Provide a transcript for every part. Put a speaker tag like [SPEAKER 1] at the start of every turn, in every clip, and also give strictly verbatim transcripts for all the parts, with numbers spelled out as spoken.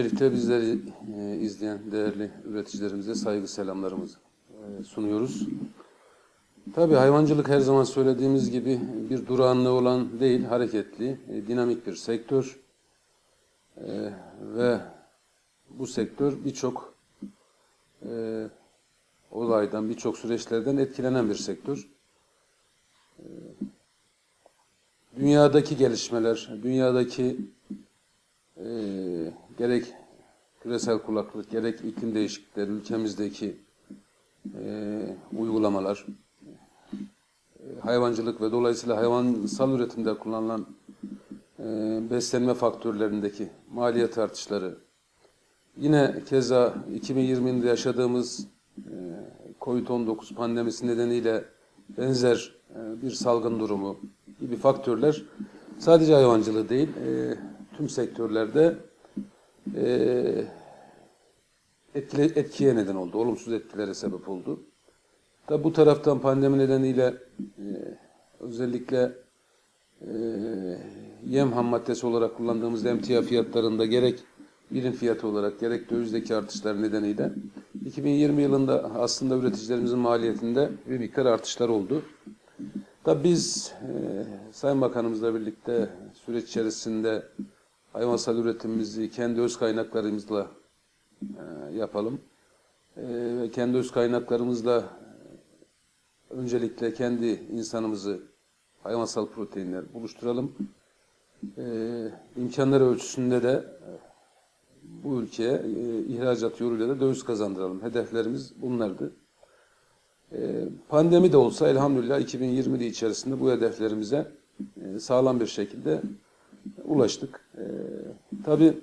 [SPEAKER 1] Öncelikle bizleri e, izleyen değerli üreticilerimize saygı selamlarımızı e, sunuyoruz. Tabii hayvancılık her zaman söylediğimiz gibi bir durağanlığı olan değil, hareketli, e, dinamik bir sektör. E, ve bu sektör birçok e, olaydan, birçok süreçlerden etkilenen bir sektör. E, dünyadaki gelişmeler, dünyadaki e, gerek küresel kuraklık, gerek iklim değişiklikleri, ülkemizdeki e, uygulamalar, e, hayvancılık ve dolayısıyla hayvansal üretimde kullanılan e, beslenme faktörlerindeki maliyet artışları, yine keza iki bin yirmi yılında yaşadığımız e, kovid on dokuz pandemisi nedeniyle benzer e, bir salgın durumu gibi faktörler sadece hayvancılığı değil, e, tüm sektörlerde e, etkile, etkiye neden oldu, olumsuz etkilere sebep oldu. Tabi bu taraftan pandemi nedeniyle e, özellikle e, yem ham maddesi olarak kullandığımız emtia fiyatlarında gerek birim fiyatı olarak gerek dövizdeki artışlar nedeniyle iki bin yirmi yılında aslında üreticilerimizin maliyetinde bir miktar artışlar oldu. Tabi biz e, Sayın Bakanımızla birlikte süreç içerisinde hayvansal üretimimizi kendi öz kaynaklarımızla e, yapalım. E, ve kendi öz kaynaklarımızla e, öncelikle kendi insanımızı hayvansal proteinler buluşturalım. E, imkanları ölçüsünde de e, bu ülkeye e, ihracat yoluyla da döviz kazandıralım. Hedeflerimiz bunlardı. E, pandemi de olsa elhamdülillah iki bin yirmi içerisinde bu hedeflerimize e, sağlam bir şekilde ulaştık. E, tabii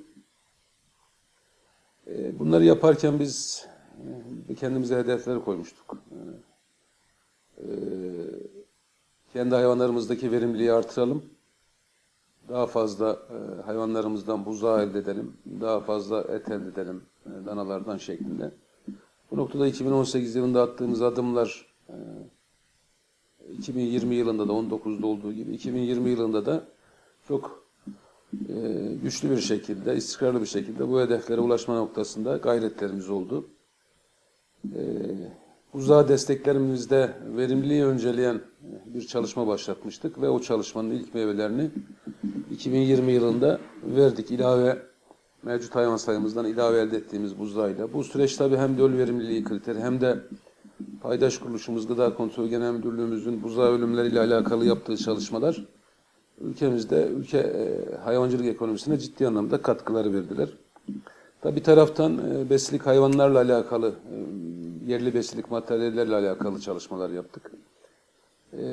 [SPEAKER 1] e, bunları yaparken biz e, kendimize hedefler koymuştuk. E, kendi hayvanlarımızdaki verimliliği artıralım. Daha fazla e, hayvanlarımızdan buzağı elde edelim. Daha fazla et elde edelim e, danalardan şeklinde. Bu noktada iki bin on sekiz yılında attığımız adımlar e, iki bin yirmi yılında da on dokuzda olduğu gibi iki bin yirmi yılında da çok e, güçlü bir şekilde, istikrarlı bir şekilde bu hedeflere ulaşma noktasında gayretlerimiz oldu. E, buzağı desteklerimizde verimliliği önceleyen bir çalışma başlatmıştık ve o çalışmanın ilk meyvelerini iki bin yirmi yılında verdik. İlave mevcut hayvan sayımızdan ilave elde ettiğimiz buzağıyla. Bu süreç tabii hem döl verimliliği kriteri hem de paydaş kuruluşumuz Gıda Kontrolü Genel Müdürlüğümüzün buzağı ölümleriyle alakalı yaptığı çalışmalar ülkemizde ülke e, hayvancılık ekonomisine ciddi anlamda katkıları verdiler. Tabii bir taraftan e, besicilik hayvanlarla alakalı, e, yerli besicilik materyallerle alakalı çalışmalar yaptık. E,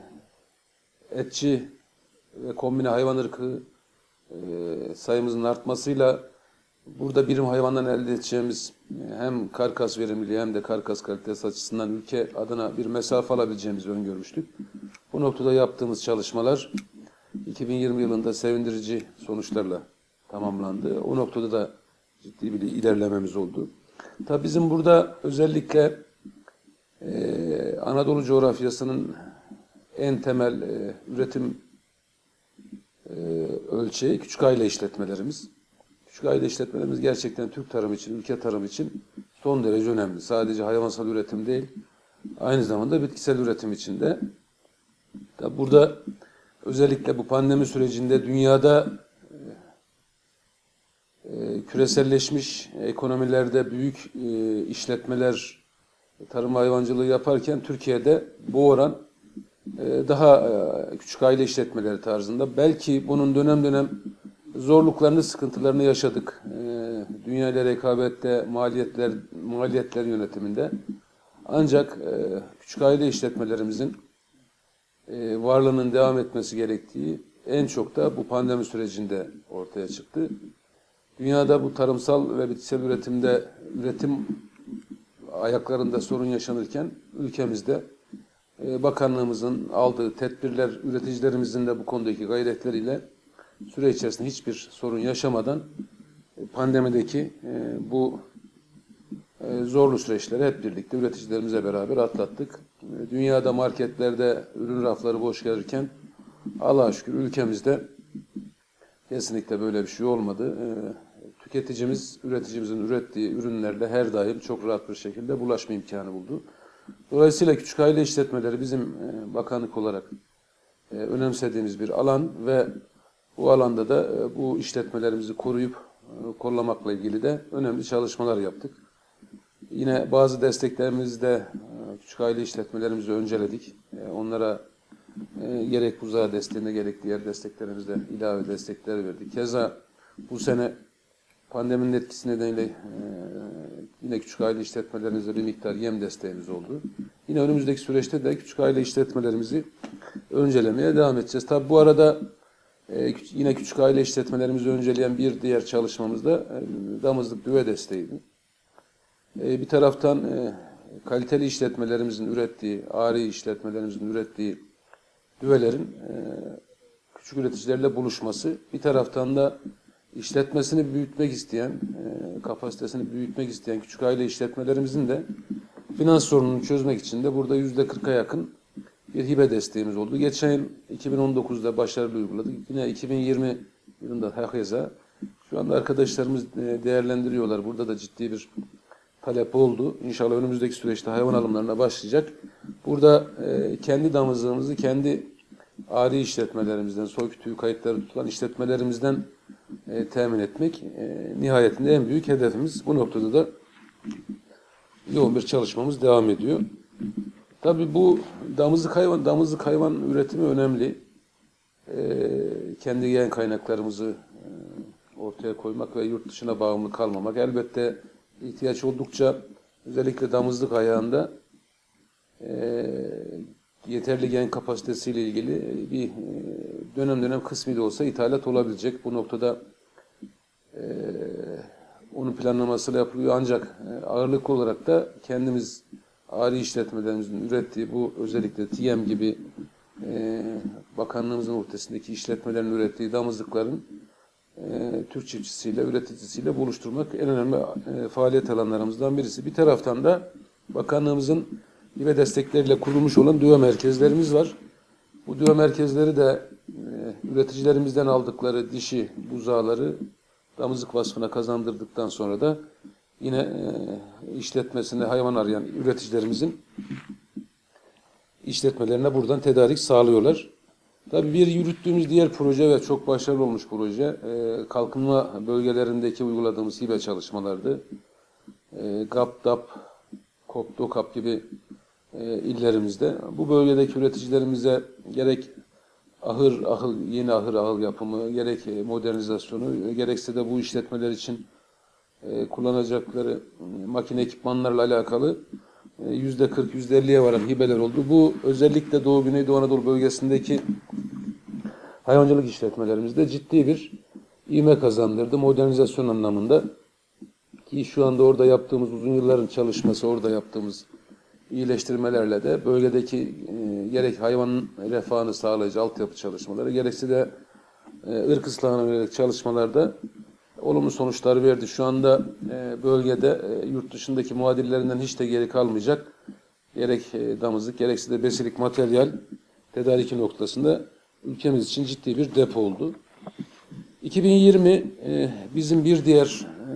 [SPEAKER 1] etçi ve kombine hayvan ırkı e, sayımızın artmasıyla burada birim hayvandan elde edeceğimiz e, hem karkas verimliliği hem de karkas kalitesi açısından ülke adına bir mesafe alabileceğimizi öngörmüştük. Bu noktada yaptığımız çalışmalar iki bin yirmi yılında sevindirici sonuçlarla tamamlandı. O noktada da ciddi bir ilerlememiz oldu. Tabii bizim burada özellikle e, Anadolu coğrafyasının en temel e, üretim e, ölçeği küçük aile işletmelerimiz. Küçük aile işletmelerimiz gerçekten Türk tarımı için, ülke tarımı için son derece önemli. Sadece hayvansal üretim değil, aynı zamanda bitkisel üretim için de. Tabii burada özellikle bu pandemi sürecinde dünyada e, küreselleşmiş ekonomilerde büyük e, işletmeler tarım hayvancılığı yaparken Türkiye'de bu oran e, daha e, küçük aile işletmeleri tarzında. Belki bunun dönem dönem zorluklarını, sıkıntılarını yaşadık. E, dünya ile rekabette, maliyetler, maliyetler yönetiminde. Ancak e, küçük aile işletmelerimizin e, varlığının devam etmesi gerektiği en çok da bu pandemi sürecinde ortaya çıktı. Dünyada bu tarımsal ve bitkisel üretimde üretim ayaklarında sorun yaşanırken ülkemizde e, bakanlığımızın aldığı tedbirler, üreticilerimizin de bu konudaki gayretleriyle süre içerisinde hiçbir sorun yaşamadan e, pandemideki e, bu e, zorlu süreçleri hep birlikte üreticilerimizle beraber atlattık. E, dünyada marketlerde ürün rafları boş gelirken Allah'a şükür ülkemizde kesinlikle böyle bir şey olmadı. E, tüketicimiz, üreticimizin ürettiği ürünlerle her daim çok rahat bir şekilde bulaşma imkanı buldu. Dolayısıyla küçük aile işletmeleri bizim e, bakanlık olarak e, önemsediğimiz bir alan ve bu alanda da e, bu işletmelerimizi koruyup e, kollamakla ilgili de önemli çalışmalar yaptık. Yine bazı desteklerimizde e, küçük aile işletmelerimizi önceledik. E, onlara e, gerek buzağı desteğine gerek diğer desteklerimizde ilave destekler verdik. Keza bu sene pandeminin etkisi nedeniyle e, yine küçük aile işletmelerimize bir miktar yem desteğimiz oldu. Yine önümüzdeki süreçte de küçük aile işletmelerimizi öncelemeye devam edeceğiz. Tabi bu arada e, yine küçük aile işletmelerimizi önceleyen bir diğer çalışmamız da e, damızlık düve desteğiydi. E, bir taraftan e, kaliteli işletmelerimizin ürettiği, ari işletmelerimizin ürettiği düvelerin e, küçük üreticilerle buluşması, bir taraftan da işletmesini büyütmek isteyen, e, kapasitesini büyütmek isteyen küçük aile işletmelerimizin de finans sorununu çözmek için de burada yüzde kırka yakın bir hibe desteğimiz oldu. Geçen yıl iki bin on dokuzda başarılı uyguladık. Yine iki bin yirmi yılında hakeza şu anda arkadaşlarımız değerlendiriyorlar. Burada da ciddi bir talep oldu. İnşallah önümüzdeki süreçte hayvan alımlarına başlayacak. Burada e, kendi damızlığımızı kendi ari işletmelerimizden, soy kütüğü kayıtları tutulan işletmelerimizden e, temin etmek e, nihayetinde en büyük hedefimiz. Bu noktada da yoğun bir çalışmamız devam ediyor. Tabii bu damızlık hayvan, damızlık hayvan üretimi önemli. E, kendi yem kaynaklarımızı e, ortaya koymak ve yurt dışına bağımlı kalmamak. Elbette ihtiyaç oldukça özellikle damızlık ayağında e, yeterli gen kapasitesiyle ilgili bir dönem dönem kısmi de olsa ithalat olabilecek. Bu noktada e, onun planlamasıyla yapılıyor. Ancak e, ağırlıklı olarak da kendimiz ari işletmelerimizin ürettiği bu özellikle T M gibi e, bakanlığımızın ortasındaki işletmelerin ürettiği damızlıkların e, Türk çiftçisiyle, üreticisiyle buluşturmak en önemli e, faaliyet alanlarımızdan birisi. Bir taraftan da bakanlığımızın hibe destekleriyle kurulmuş olan düve merkezlerimiz var. Bu düve merkezleri de e, üreticilerimizden aldıkları dişi buzağları damızlık vasfına kazandırdıktan sonra da yine e, işletmesinde hayvan arayan üreticilerimizin işletmelerine buradan tedarik sağlıyorlar. Tabii bir yürüttüğümüz diğer proje ve çok başarılı olmuş proje e, kalkınma bölgelerindeki uyguladığımız hibe çalışmalardı. E, GAP, DAP, KOP, DOKAP gibi e, illerimizde. Bu bölgedeki üreticilerimize gerek ahır, ahıl, yeni ahır ahıl yapımı, gerek modernizasyonu, gerekse de bu işletmeler için e, kullanacakları e, makine ekipmanlarla alakalı e, yüzde kırk, yüzde elliye varan hibeler oldu. Bu özellikle Doğu Güneydoğu Anadolu bölgesindeki hayvancılık işletmelerimizde ciddi bir ivme kazandırdı modernizasyon anlamında. Ki şu anda orada yaptığımız uzun yılların çalışması, orada yaptığımız iyileştirmelerle de bölgedeki e, gerek hayvanın refahını sağlayıcı altyapı çalışmaları, gerekse de e, ırk ıslahına yönelik çalışmalarda olumlu sonuçlar verdi. Şu anda e, bölgede e, yurt dışındaki muadillerinden hiç de geri kalmayacak, gerek e, damızlık gerekse de besilik materyal tedariki noktasında ülkemiz için ciddi bir depo oldu. iki bin yirmi e, bizim bir diğer e,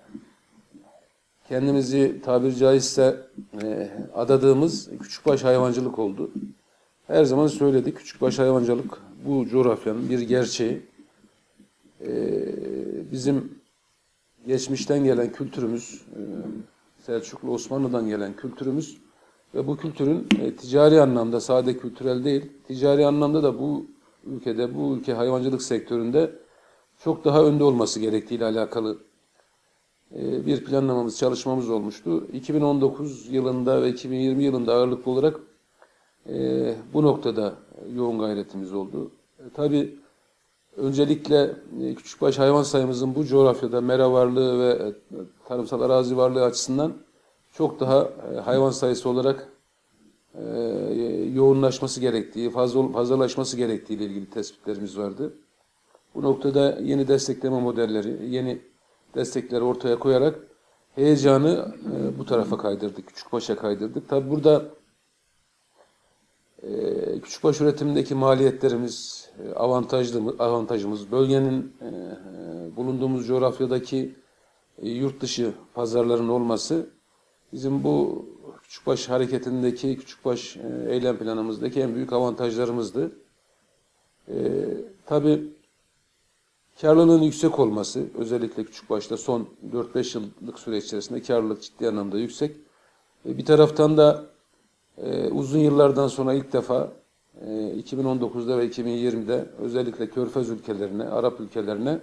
[SPEAKER 1] kendimizi tabiri caizse e, adadığımız küçükbaş hayvancılık oldu. Her zaman söyledik, küçükbaş hayvancılık bu coğrafyanın bir gerçeği. E, bizim geçmişten gelen kültürümüz, e, Selçuklu Osmanlı'dan gelen kültürümüz ve bu kültürün e, ticari anlamda, sade kültürel değil, ticari anlamda da bu ülkede, bu ülke hayvancılık sektöründe çok daha önde olması gerektiğiyle alakalı bir planlamamız, çalışmamız olmuştu. iki bin on dokuz yılında ve iki bin yirmi yılında ağırlıklı olarak e, bu noktada yoğun gayretimiz oldu. E, tabii öncelikle e, küçükbaş hayvan sayımızın bu coğrafyada mera varlığı ve e, tarımsal arazi varlığı açısından çok daha e, hayvan sayısı olarak e, yoğunlaşması gerektiği, fazla, fazlalaşması gerektiği ile ilgili tespitlerimiz vardı. Bu noktada yeni destekleme modelleri, yeni destekleri ortaya koyarak heyecanı e, bu tarafa kaydırdık, küçükbaşa kaydırdık. Tabi burada E, küçükbaş üretimindeki maliyetlerimiz, e, avantajlı, avantajımız, bölgenin e, bulunduğumuz coğrafyadaki e, yurt dışı pazarların olması bizim bu küçükbaş hareketindeki, küçükbaş e, eylem planımızdaki en büyük avantajlarımızdı. E, tabii karlılığın yüksek olması, özellikle küçükbaşta son dört beş yıllık süreç içerisinde karlılık ciddi anlamda yüksek. E, bir taraftan da e, uzun yıllardan sonra ilk defa e, iki bin on dokuzda ve iki bin yirmide özellikle Körfez ülkelerine, Arap ülkelerine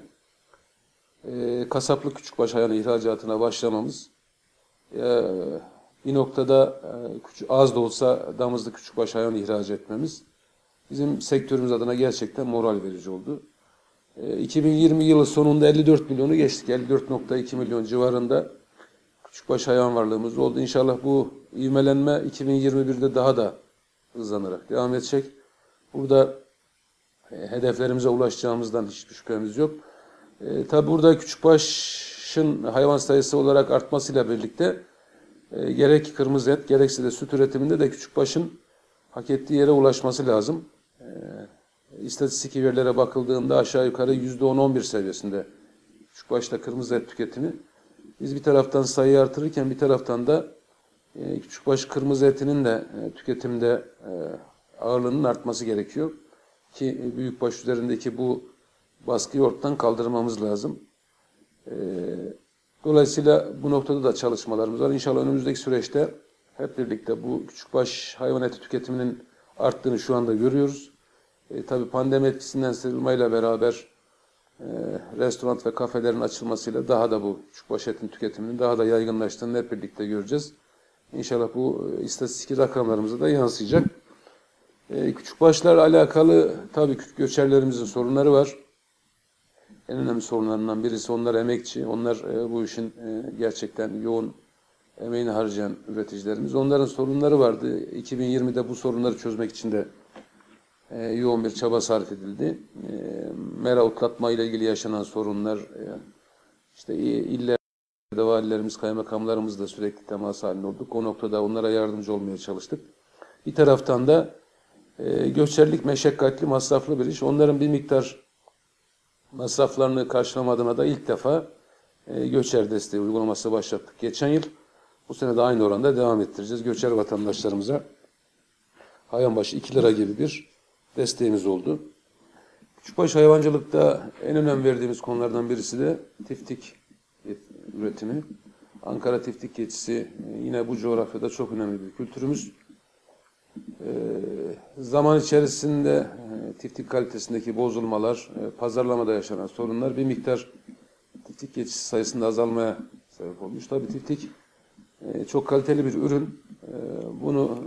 [SPEAKER 1] e, kasaplık küçükbaş hayvan ihracatına başlamamız, e, bir noktada e, küçük, az da olsa damızlı küçükbaş hayvan ihraç etmemiz bizim sektörümüz adına gerçekten moral verici oldu. E, iki bin yirmi yılı sonunda elli dört milyonu geçtik. elli dört nokta iki milyon civarında küçükbaş hayvan varlığımız oldu. İnşallah bu ivmelenme iki bin yirmi birde daha da hızlanarak devam edecek. Burada e, hedeflerimize ulaşacağımızdan hiçbir şüphemiz yok. E, tabi burada küçükbaşın hayvan sayısı olarak artmasıyla birlikte e, gerek kırmızı et gerekse de süt üretiminde de küçükbaşın hak ettiği yere ulaşması lazım. E, istatistik verilere bakıldığında aşağı yukarı yüzde on on bir seviyesinde küçükbaşta kırmızı et tüketimi. Biz bir taraftan sayıyı artırırken bir taraftan da e, küçükbaş kırmızı etinin de e, tüketimde e, ağırlığının artması gerekiyor. Ki e, büyükbaş üzerindeki bu baskıyı ortadan kaldırmamız lazım. E, dolayısıyla bu noktada da çalışmalarımız var. İnşallah önümüzdeki süreçte hep birlikte bu küçükbaş hayvan eti tüketiminin arttığını şu anda görüyoruz. E, tabii pandemi etkisinden sıyrılmayla beraber e, restoran ve kafelerin açılmasıyla daha da bu küçükbaş etin tüketiminin daha da yaygınlaştığını hep birlikte göreceğiz. İnşallah bu e, istatistik rakamlarımıza da yansıyacak. E, küçükbaşlarla alakalı tabii göçerlerimizin sorunları var. En önemli sorunlarından birisi onlar emekçi. Onlar e, bu işin e, gerçekten yoğun emeğini harcayan üreticilerimiz. Onların sorunları vardı. iki bin yirmide bu sorunları çözmek için de e, yoğun bir çaba sarf edildi. E, mera otlatma ile ilgili yaşanan sorunlar, e, işte illerde valilerimiz, kaymakamlarımızla sürekli temas halinde olduk. O noktada onlara yardımcı olmaya çalıştık. Bir taraftan da e, göçerlik meşakkatli, masraflı bir iş. Onların bir miktar masraflarını karşılamadığına da ilk defa e, göçer desteği uygulaması başlattık geçen yıl. Bu sene de aynı oranda devam ettireceğiz. Göçer vatandaşlarımıza hayvan başı iki lira gibi bir desteğimiz oldu. Küçükbaş hayvancılıkta en önem verdiğimiz konulardan birisi de tiftik üretimi. Ankara tiftik keçisi yine bu coğrafyada çok önemli bir kültürümüz. Ee, zaman içerisinde e, tiftik kalitesindeki bozulmalar, e, pazarlamada yaşanan sorunlar bir miktar tiftik keçisi sayısında azalmaya sebep olmuş. Tabii tiftik e, çok kaliteli bir ürün. E, bunu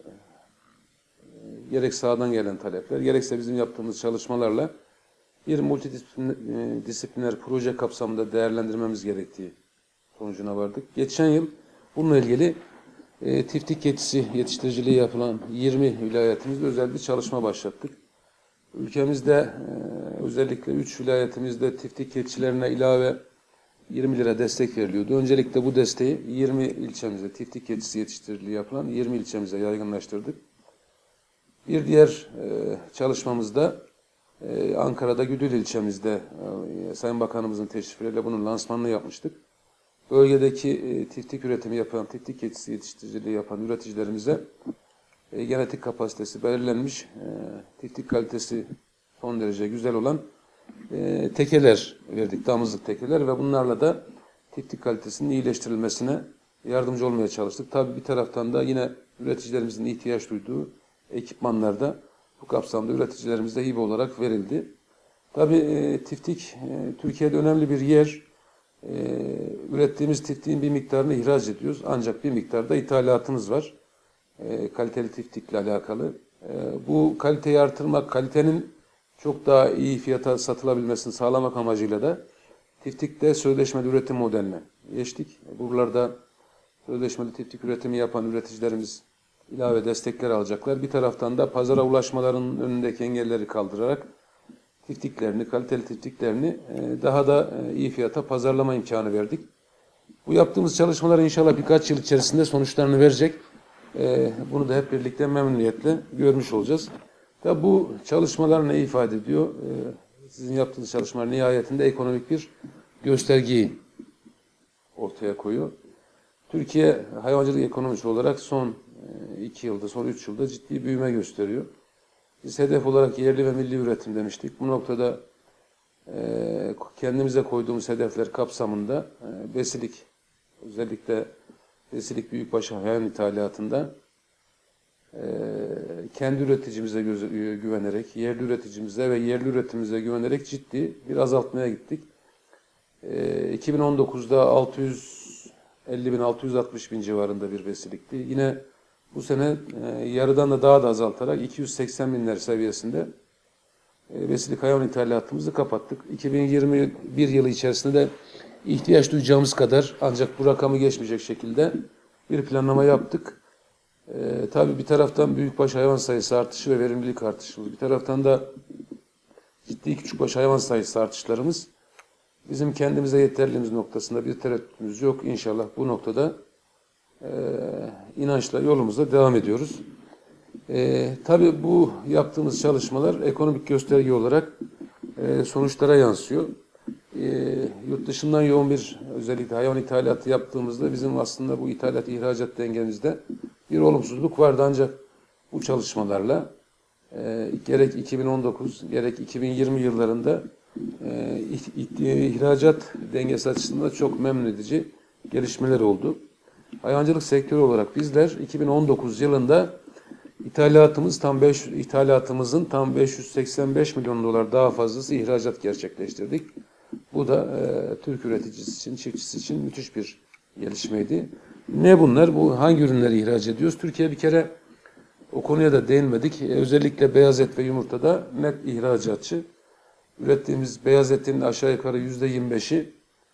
[SPEAKER 1] e, gerek sahadan gelen talepler, gerekse bizim yaptığımız çalışmalarla bir multidisipliner proje kapsamında değerlendirmemiz gerektiği sonucuna vardık. Geçen yıl bununla ilgili e, tiftik keçisi yetiştiriciliği yapılan yirmi vilayetimizde özel bir çalışma başlattık. Ülkemizde e, özellikle üç vilayetimizde tiftik keçilerine ilave yirmi lira destek veriliyordu. Öncelikle bu desteği yirmi ilçemizde tiftik keçisi yetiştiriciliği yapılan yirmi ilçemize yaygınlaştırdık. Bir diğer e, çalışmamızda e, Ankara'da Güdül ilçemizde e, Sayın Bakanımızın teşrifleriyle bunun lansmanını yapmıştık. Bölgedeki e, tiftik üretimi yapan, tiftik keçisi yetiştiriciliği yapan üreticilerimize e, genetik kapasitesi belirlenmiş, e, tiftik kalitesi son derece güzel olan e, tekeler verdik, damızlık tekeler ve bunlarla da tiftik kalitesinin iyileştirilmesine yardımcı olmaya çalıştık. Tabii bir taraftan da yine üreticilerimizin ihtiyaç duyduğu ekipmanlar da bu kapsamda üreticilerimize hibe olarak verildi. Tabii e, tiftik e, Türkiye'de önemli bir yer. Ee, ürettiğimiz tiftiğin bir miktarını ihraç ediyoruz. Ancak bir miktarda ithalatımız var. Ee, kaliteli tiftikle alakalı. Ee, bu kaliteyi artırmak, kalitenin çok daha iyi fiyata satılabilmesini sağlamak amacıyla da tiftikte sözleşmeli üretim modeline geçtik. Buralarda sözleşmeli tiftik üretimi yapan üreticilerimiz ilave destekler alacaklar. Bir taraftan da pazara ulaşmalarının önündeki engelleri kaldırarak tiftiklerini, kaliteli tiftiklerini daha da iyi fiyata pazarlama imkanı verdik. Bu yaptığımız çalışmalar inşallah birkaç yıl içerisinde sonuçlarını verecek. E, bunu da hep birlikte memnuniyetle görmüş olacağız. Tabi bu çalışmalar ne ifade ediyor? E, sizin yaptığınız çalışmalar nihayetinde ekonomik bir göstergeyi ortaya koyuyor. Türkiye hayvancılık ekonomisi olarak son iki yılda, son üç yılda ciddi büyüme gösteriyor. Biz hedef olarak yerli ve milli üretim demiştik. Bu noktada e, kendimize koyduğumuz hedefler kapsamında e, besilik, özellikle besilik büyükbaş hayvan ithalatında e, kendi üreticimize güvenerek, yerli üreticimize ve yerli üretimimize güvenerek ciddi bir azaltmaya gittik. E, iki bin on dokuzda altı yüz elli bin altı yüz altmış bin civarında bir besilikti. Yine bu sene e, yarıdan da daha da azaltarak iki yüz seksen binler seviyesinde e, besilik hayvan ithalatımızı kapattık. iki bin yirmi bir yılı içerisinde de ihtiyaç duyacağımız kadar, ancak bu rakamı geçmeyecek şekilde bir planlama yaptık. E, tabii bir taraftan büyükbaş hayvan sayısı artışı ve verimlilik artışı, bir taraftan da ciddi küçükbaş hayvan sayısı artışlarımız bizim kendimize yeterliğimiz noktasında bir tereddütümüz yok. İnşallah bu noktada e, inançla yolumuza devam ediyoruz. E, tabii bu yaptığımız çalışmalar ekonomik gösterge olarak e, sonuçlara yansıyor. E, yurt dışından yoğun bir, özellikle hayvan ithalatı yaptığımızda bizim aslında bu ithalat ihracat dengemizde bir olumsuzluk vardı, ancak bu çalışmalarla e, gerek iki bin on dokuz gerek iki bin yirmi yıllarında e, ihracat dengesi açısından çok memnun edici gelişmeler oldu. Hayvancılık sektörü olarak bizler iki bin on dokuz yılında ithalatımız tam beş ithalatımızın tam beş yüz seksen beş milyon dolar daha fazlası ihracat gerçekleştirdik. Bu da e, Türk üreticisi için, çiftçisi için müthiş bir gelişmeydi. Ne bunlar? Bu hangi ürünleri ihraç ediyoruz? Türkiye bir kere o konuya da değinmedik. E, özellikle beyaz et ve yumurtada net ihracatçı. Ürettiğimiz beyaz etin aşağı yukarı yüzde yirmi beşi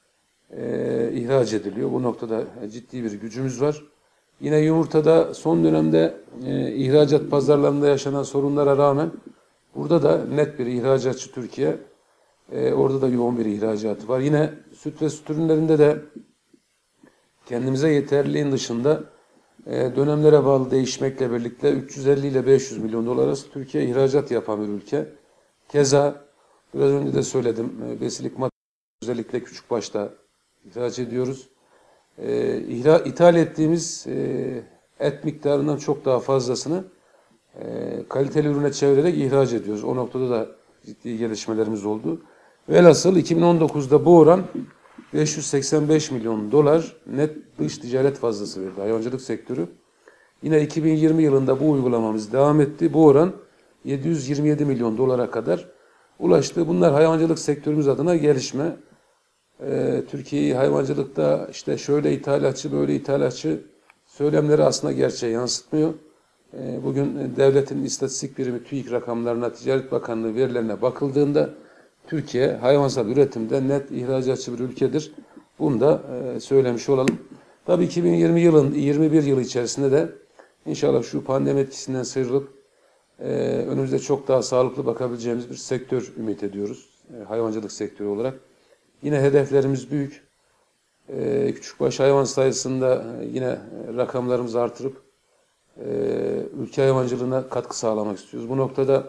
[SPEAKER 1] e, ihraç ediliyor. Bu noktada ciddi bir gücümüz var. Yine yumurtada son dönemde e, ihracat pazarlarında yaşanan sorunlara rağmen burada da net bir ihracatçı Türkiye. E, orada da yoğun bir ihracatı var. Yine süt ve süt ürünlerinde de kendimize yeterliliğin dışında e, dönemlere bağlı değişmekle birlikte üç yüz elli ile beş yüz milyon dolar arası Türkiye ihracat yapan bir ülke. Keza biraz önce de söyledim, e, besilik madde özellikle küçükbaşta ihraç ediyoruz. E, ihra, ithal ettiğimiz e, et miktarından çok daha fazlasını e, kaliteli ürüne çevirerek ihraç ediyoruz. O noktada da ciddi gelişmelerimiz oldu. Velhasıl iki bin on dokuzda bu oran beş yüz seksen beş milyon dolar net dış ticaret fazlası verdi hayvancılık sektörü. Yine iki bin yirmi yılında bu uygulamamız devam etti. Bu oran yedi yüz yirmi yedi milyon dolara kadar ulaştı. Bunlar hayvancılık sektörümüz adına gelişme. Ee, Türkiye'yi hayvancılıkta işte şöyle ithalatçı, böyle ithalatçı söylemleri aslında gerçeği yansıtmıyor. Ee, bugün devletin istatistik birimi TÜİK rakamlarına, Ticaret Bakanlığı verilerine bakıldığında Türkiye hayvansal üretimde net ihracatçı bir ülkedir. Bunu da e, söylemiş olalım. Tabii iki bin yirmi yılın yirmi bir yılı içerisinde de inşallah şu pandemi etkisinden sıyrılıp e, önümüzde çok daha sağlıklı bakabileceğimiz bir sektör ümit ediyoruz. E, hayvancılık sektörü olarak. Yine hedeflerimiz büyük. E, küçükbaş hayvan sayısında yine rakamlarımızı artırıp e, ülke hayvancılığına katkı sağlamak istiyoruz. Bu noktada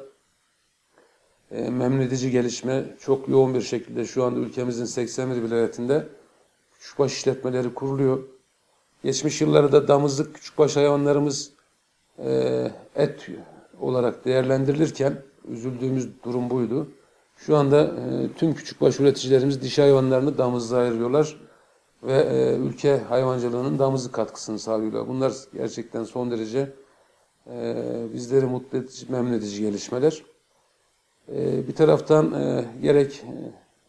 [SPEAKER 1] E, memnun edici gelişme çok yoğun bir şekilde şu anda ülkemizin seksen bir vilayetinde küçükbaş işletmeleri kuruluyor. Geçmiş yıllarda damızlık küçükbaş hayvanlarımız e, et olarak değerlendirilirken üzüldüğümüz durum buydu. Şu anda e, tüm küçükbaş üreticilerimiz dişi hayvanlarını damızlığa ayırıyorlar ve e, ülke hayvancılığının damızlık katkısını sağlıyorlar. Bunlar gerçekten son derece e, bizleri mutlu edici, memnun edici gelişmeler. Bir taraftan e, gerek e,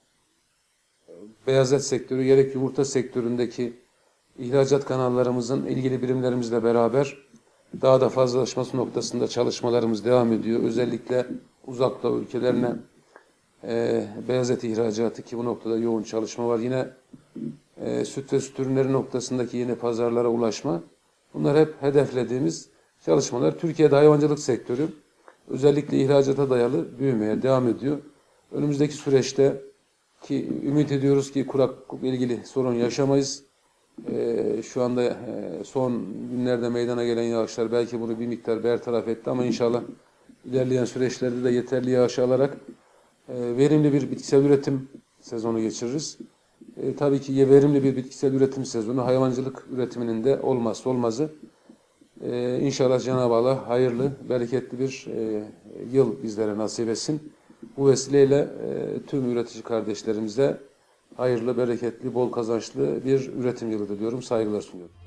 [SPEAKER 1] beyaz et sektörü, gerek yumurta sektöründeki ihracat kanallarımızın ilgili birimlerimizle beraber daha da fazlalaşması noktasında çalışmalarımız devam ediyor. Özellikle uzak doğu ülkelerine e, beyaz et ihracatı, ki bu noktada yoğun çalışma var. Yine e, süt ve süt ürünleri noktasındaki yeni pazarlara ulaşma. Bunlar hep hedeflediğimiz çalışmalar. Türkiye'de hayvancılık sektörü özellikle ihracata dayalı büyümeye devam ediyor. Önümüzdeki süreçte ki ümit ediyoruz ki kuraklıkla ilgili sorun yaşamayız. Ee, şu anda e, son günlerde meydana gelen yağışlar belki bunu bir miktar bertaraf etti ama inşallah ilerleyen süreçlerde de yeterli yağış alarak e, verimli bir bitkisel üretim sezonu geçiririz. E, tabii ki verimli bir bitkisel üretim sezonu hayvancılık üretiminin de olmazsa olmazı. E, İnşallah Cenab-ı Allah hayırlı, bereketli bir e, yıl bizlere nasip etsin. Bu vesileyle e, tüm üretici kardeşlerimize hayırlı, bereketli, bol kazançlı bir üretim yılı diliyorum. Saygılar sunuyorum.